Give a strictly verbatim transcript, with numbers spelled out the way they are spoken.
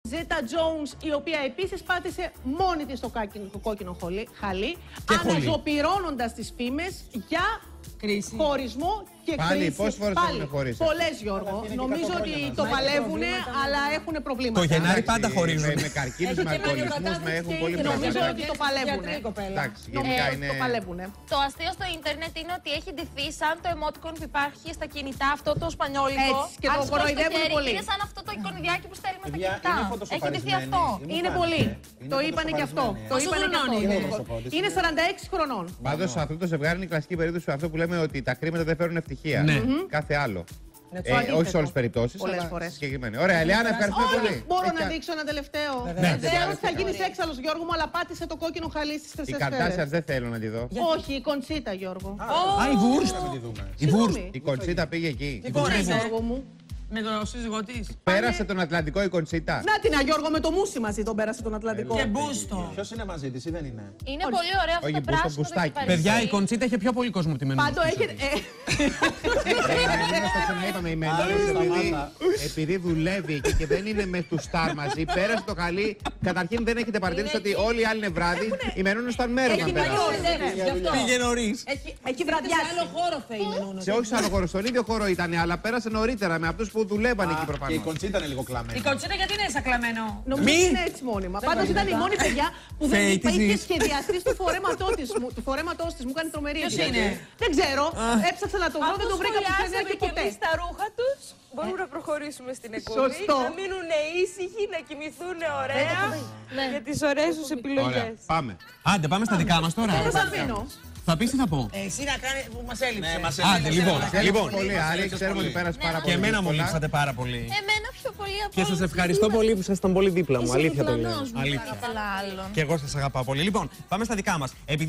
Ζέτα Jones, η οποία επίσης πάτησε μόνη της το κόκκινο χαλί, αναζωπυρώνοντας τις φήμες για κρίση, χωρισμό και πάλι, κρίση. Πόσες φορές έχουν χωρίσει? Πολλές, Γιώργο. Νομίζω ότι το παλεύουν, αλλά έχουν προβλήματα. Το Γενάρη πάντα χωρίζουν. Με καρκίνους, με αλκοολισμούς, με έχουν πολύ προβλήματα. Νομίζω ότι το παλεύουν. Εντάξει, γενικά είναι... Το παλεύουν. Το αστείο στο ίντερνετ είναι ότι έχει ντυθεί σαν το emoticon που υπάρχει στα κινητά, αυτό το σπανιόλικο. Έτσι, και το κοροϊδεύουν πολύ. Είναι σαν αυτό το εικονιδιάκι που στέλνουμε στα κινητά. Έχει ντυθεί αυτό. Είναι πολύ. Το είπανε και αυτό. Το είπανε και αυτό. Είναι σαράντα έξι χρονών. Πάντως αυτό το ζευγάρι είναι η κλασική περίπτωση αυτό που λέμε ότι τα χρήματα δεν φέρουν ευτυχία. Κάθε άλλο. Ε, όχι σε όλες τις περιπτώσεις, αλλά συγκεκριμένη. Ωραία, Ελιάνα, ευχαριστούμε πολύ. Μπορώ να δείξω ένα τελευταίο. Δεν ξέρω τι θα γίνει έξαλλος, Γιώργο μου, αλλά πάτησε το κόκκινο χαλί στις χρυσές σφαίρες. Η Καρτάσιαν δεν θέλω να τη δω. Όχι, η Κοντσίτα, Γιώργο. Α, η Βούρστ. Η Κοντσίτα πήγε εκεί. Η Κοντσίτα, Γιώργο μου. Με τον σύζυγό της. Πέρασε τον Ατλαντικό η Κοντσίτα. Να την, Γιώργο, με το μουσι μαζί τον πέρασε τον Ατλαντικό. Και μπούστο. Ποιος είναι μαζί της ή δεν είναι? Είναι πολύ ωραίο αυτό το πράσινο. Παιδιά, η Κοντσίτα είχε πιο πολύ κόσμο από τη Μενώνη. Πάντω έχετε. Είπαμε η Μενώνη επειδή δουλεύει εκεί και δεν είναι με του στάρ μαζί, πέρασε το χαλί. Καταρχήν δεν έχετε παρατηρήσει ότι όλοι οι άλλοι είναι βράδυ. Η Μενώνη ήταν μέρο να πέρασε. Πήγε νωρίς. Έχει βραδιάσει. Σε άλλο χώρο θέλει η Μενώνη. Σε όχι σε άλλο χώρο, στον ίδιο χώρο ήταν, αλλά πέρασε νωρίτερα με αυτού που δουλεύαν εκεί προφανώς. Και η Κοντσίτα είναι λίγο κλαμμένη. Η Κοντσίτα γιατί είναι σακλαμμένο? Νομίζω ότι είναι έτσι μόνιμα. Πάντως ήταν η μόνη παιδιά που δεν είχε σχεδιαστεί του φορέματός της. Μου κάνει τρομερή εντύπωση. Ποιος είναι? Δεν ξέρω. Έψαξα να το βρω, δεν το βρήκα πουθενά και ποτέ. Εμείς τα ρούχα τους μπορούμε να προχωρήσουμε στην εκπομπή. Σωστό. Να μείνουν ήσυχοι, να κοιμηθούν ωραία για τις ωραίες τους επιλογές. Πάμε. Άντε, πάμε στα δικά μας τώρα. Δεν θα αφήνω. Θα πεις τι θα πω. Εσύ να κάνει που μας έλειψε. Ναι, μας Άντε, λοιπόν. Λοιπόν, πολύ Άρη, ξέρουμε ότι πέρασε πάρα πολύ. Και εμένα μου λείψατε πάρα πολύ. Εμένα πιο πολύ από Και σας ευχαριστώ πολύ που ήσασταν πολύ δίπλα μου. Αλήθεια το λέω. Αλήθεια. Και εγώ σας αγαπάω πολύ. Λοιπόν, πάμε στα δικά μας.